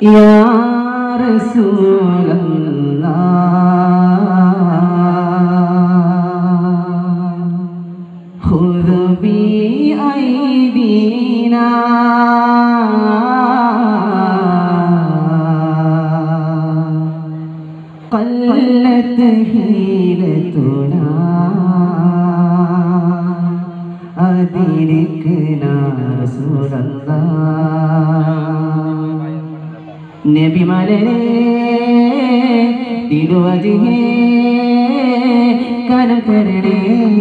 യാ റസൂലല്ലാഹ് ഖുദ് ബിഅയ്ദീനാ قلت حيلتنا أدركنا رسول الله നബി മലരെ തിരുവജിഹേ കനം കരണേ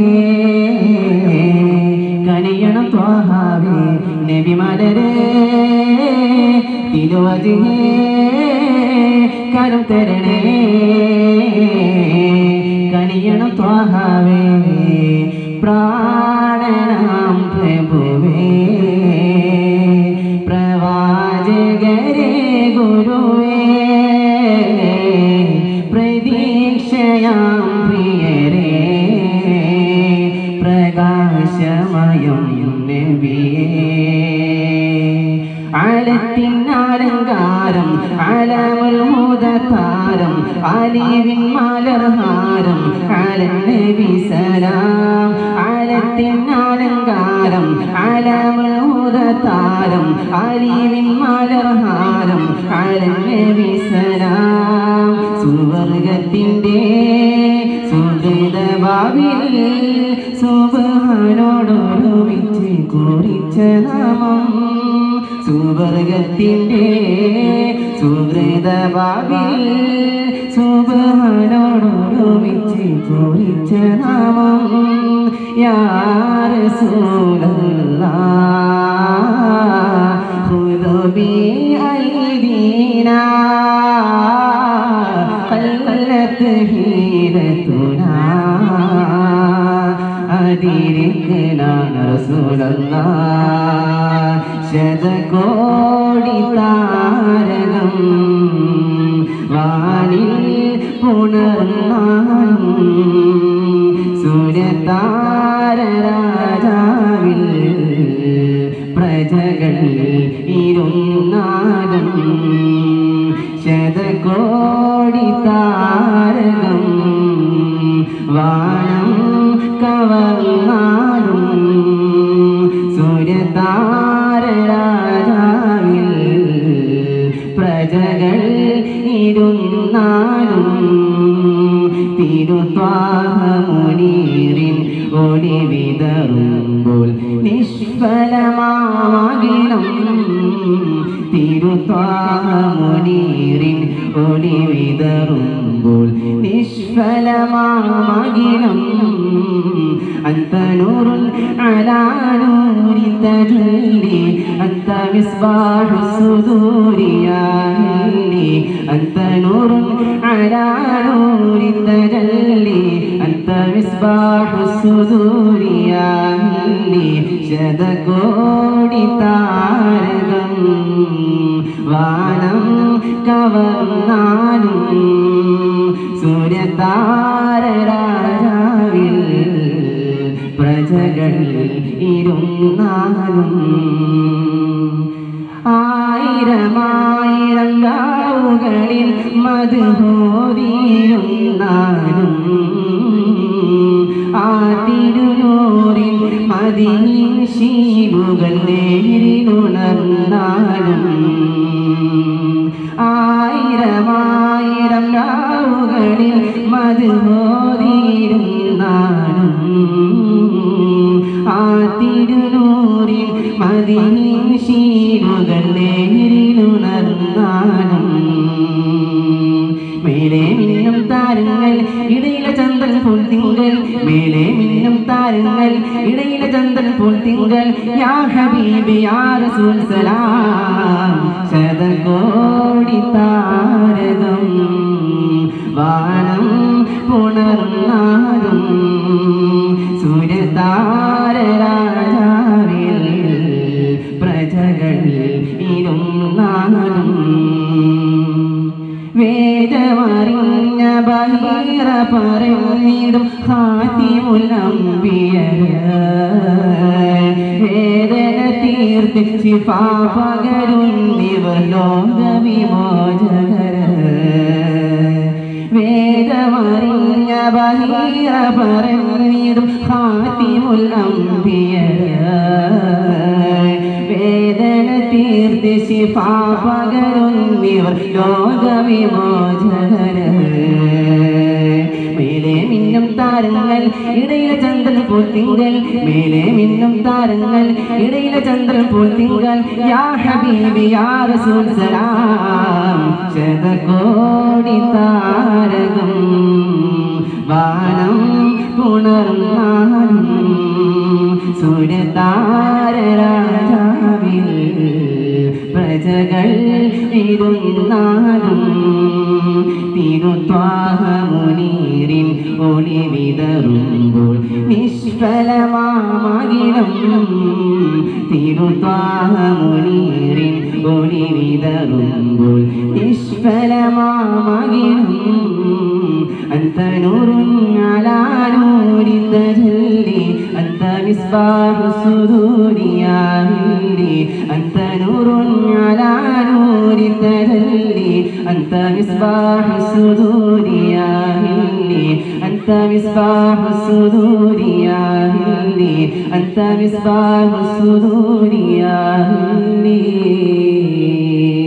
കനിയണം ത്വാഹാവേ നബി മലരെ തിരുവജിഹേ കനം തരണേ കനിയണം ത്വാഹാവേ പ്രാണനാം പ്രഭുവേ പ്രവാചകരേ ഗുരുവേ പ്രതീക്ഷയാം പ്രിയരേ പ്രകാശമയം നബിയേ ആലത്തിനാലങ്കാരം ആലമുൽ മുദതാരം ആലിവിൻ മലർഹാരം ആലൻ നബി സലാം ആലത്തിനാലങ്കാരം ആലമുൽ മുദതാരം ആലിവിൻ മലർഹാരം ആലൻ നബി സലാം സുവർഗത്തിൻ്റെ സുഹൃത ഭാവിൽ സുബ്ഹാനോടൊരുമിച്ച് കുറിച്ച നാമം സുവർഗത്തിൻ്റെ സുഹൃത ഭാവിൽ സുബ്ഹാനോടൊരുമിച്ച് കുറിച്ച നാമം യാ റസൂലല്ലാഹ് ഖുദ് ബിഅയ്ദീനാ ഖല്ലത് ഹീലതുനാ അദിരിക്നാ റസൂലല്ലാഹ് ശതകോടി താരകം വാനിൽ പുണർന്നാലും സൂര്യതാരരാജാവിൽ പ്രജകൾ ഇരുന്നാലും ശതകോടി താരകം വാനം കവർന്നാലും സൂര്യതാരരാജാവിൽ പ്രജകൾ ഇരുന്നാലും തിരുത്വാഹമുനീറിൻ ഒളി വിതറുമ്പോൾ നിഷ്ഫലമാകിണം തിരുത്വാഹമുനീറിൻ ഒളി വിതറുമ്പോൾ നിഷ്ഫലമാകിണം أنت نور على نور تجلي أنت مصباح الصدور يا هلي أنت نور على نور تجلي أنت مصباح الصدور يا هلي ശതകോടി താരകം വാനം കവർന്നാലും സൂര്യതാരരാജാവിൽ പ്രജകൾ ഇരുന്നാലും ആയിരമായിരം ഗാവുകളിൽ മധുഹോദിയിരുന്നാലും ആ തിരുനൂറിൽ മദീൻ ശീലുകൾ നേരിലുണർന്നാലും ആയിരമായിരം ഗാവുകളിൽ മധുഹോദിയിരുന്നാലും ആ തിരുനൂറിൽ മദീൻ ശീലുകൾ നേരിലുണർന്നാലും മേലെ മിന്നും താരങ്ങൾ ഇടയിലെ ചന്ദ്രൻ പോൽ തിങ്കൾ മേലെ മിന്നും താരങ്ങൾ ഇടയിലെ ചന്ദ്രൻ പോൽ തിങ്കൾ യാ ഹബീബി യാ റസൂൽ സലാം ശതകോടി താരകം വാനം പുണർന്നാലും സൂര്യതാരരാജാവിൽ പ്രജകൾ ഇരുന്നാലും വേദമറിഞ്ഞ ബഹീറ പറഞ്ഞിടും ഖാതിമുൽ അംബിയ വേദന തീർത്ത് ശിഫ പകരുന്നിവർ ലോകവിമോചകർ വേദമറിഞ്ഞ ബഹീറ പറഞ്ഞിടും ഖാതിമുൽ അംബിയ വേദന തീർത്ത് ശിഫ പകരുന്നിവർ ലോകവിമോചകർ മേലെ മിന്നും താരങ്ങൾ ഇടയിലെ ചന്ദ്രൻ പൂത്തിങ്കൾ മേലെ മിന്നും താരങ്ങൾ ഇടയിലെ ചന്ദ്രൻ പൂത്തിങ്കൾ യാ ഹബീബി യാ റസൂൽ സലാം ശതകോടി താരകം വാനം പുണർന്നാലും സൂര്യതാരരാജാവിൽ പ്രജകൾ ഇരുന്നാലും തിരുത്വാഹമുനീരിൻ ഒളി വിതറുമ്പോൾ നിഷ്ഫലമാമകിലം തിരുത്വാഹമുനീരിൻ ഒളി വിതറുമ്പോൾ നിഷ്ഫലമാമകിലം أنت نور على نور تجلي أنت مصباح الصدور يا هندي أنت نور على نور تجلي أنت مصباح الصدور يا هندي أنت مصباح الصدور يا هندي أنت مصباح الصدور يا هندي